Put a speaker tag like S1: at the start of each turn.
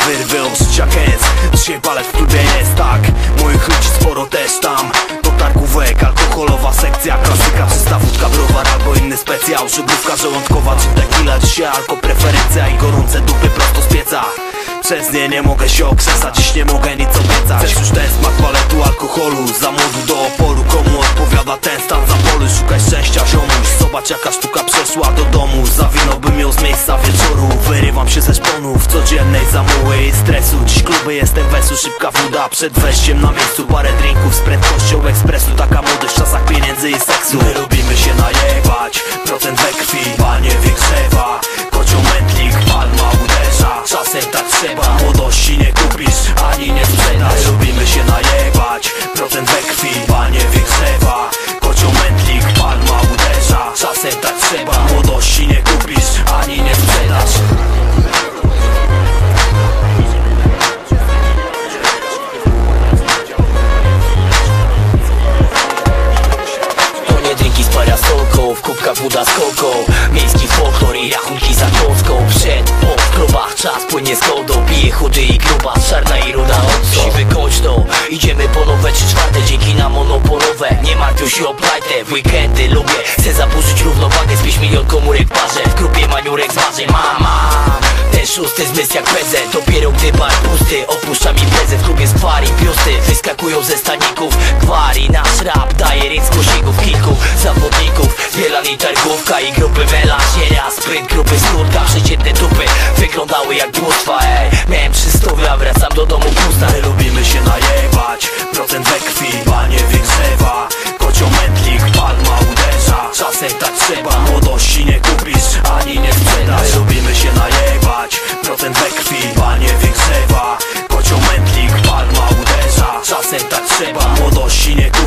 S1: wyrwy od życia kęs. Dzisiaj balet w klubie jest tak, moich ludzi sporo też tam. Do targówek, alkoholowa sekcja, klasyka, czysta wódka, browar albo inny specjał. Żeglówka żołądkowa czy tequila, dzisiaj alko preferencja i gorące dupy prosto z pieca. Przez nie mogę się okrzesać, dziś nie mogę nic obiecać. Chcesz już ten smak baletu, alkoholu, za młodu do oporu. Komu odpowiada ten stan za polu? Szukaj szczęścia, ziomuś, zobacz jaka sztuka przeszła do domu. Zawinąłbym ją z miejsca wieczoru, wyrywam się ze szponów codziennej zamuły i stresu. Dziś kluby, jestem wesu, szybka woda przed wejściem na miejscu. Parę drinków z prędkością ekspresu, taka młodość w czasach pieniędzy i seksu. My lubimy się najebać, procent we krwi, panie wygrzewa. Kocioł mętlik, palma uderza, czasem tak trzeba. Młodości nie kupisz, ani nie sprzedasz. My lubimy się najebać, procent we krwi, panie wygrzewa. Kocioł mętlik, palma uderza, czasem tak trzeba. Młodości nie kupisz, ani nie sprzedasz. Parasolką, w kubkach woda z koką, miejski folklor i rachunki za kostką. Przed, po, w klubach czas płynie z kołdą, pije chudy i gruba, czarna i ruda od siwy kośno. Idziemy po nowe 3/4, dzięki na monopolowe. Nie martwią się o plajtę, w weekendy lubię. Chcę zaburzyć równowagę z 5 milion komórek w parze. W grupie maniurek z marzeń, mama. Ten szósty zmysł jak prezent, dopiero gdy bar pusty. Opuszczam imprezę, w klubie skwari piosty wyskakują ze staników. Gwari, nasz rap daje ryc kosików kilku zawodników. Bielan i targówka i grupy melanżera. Spryt grupy skórka, przeciętne dupy wyglądały jak bóstwa. Miałem 300, a wracam do domu pusta. My lubimy się najebać, procent we krwi, panie wygrzewa. Kocioł mętlik, palma uderza, czasem tak trzeba. Młodości nie kupisz, ani nie sprzedasz. My lubimy się najebać, procent we krwi, panie wygrzewa. Kocioł mętlik, palma uderza, czasem tak trzeba. Młodości nie kupisz.